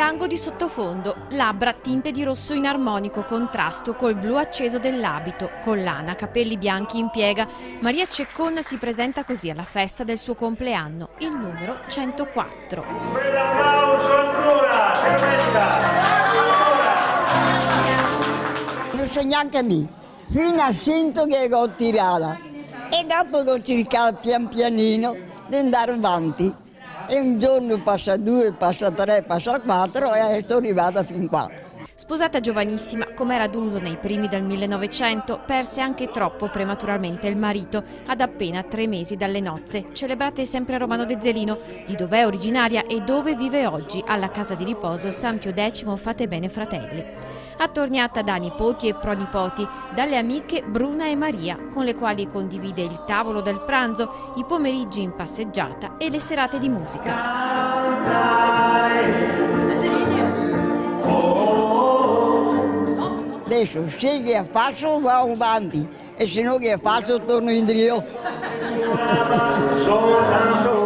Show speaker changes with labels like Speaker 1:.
Speaker 1: tango di sottofondo, labbra tinte di rosso in armonico contrasto col blu acceso dell'abito, collana, capelli bianchi in piega. Maria Ceccon si presenta così alla festa del suo compleanno, il numero 104.
Speaker 2: Un bel applauso ancora,
Speaker 3: Non so neanche me, fino a sento che ho tirata e dopo che ho cercato pian pianino di andare avanti. E un giorno passa 2, passa 3, passa 4 e sono arrivata fin qua.
Speaker 1: Sposata giovanissima, come era d'uso nei primi del 1900, perse anche troppo prematuramente il marito, ad appena 3 mesi dalle nozze, celebrate sempre a Romano de Zelino, di dove è originaria e dove vive oggi, alla casa di riposo San Pio X Fate Bene Fratelli. Attorniata da nipoti e pronipoti, dalle amiche Bruna e Maria, con le quali condivide il tavolo del pranzo, i pomeriggi in passeggiata e le serate di musica.
Speaker 3: Adesso se che faccio va avanti e se no che faccio torno indietro.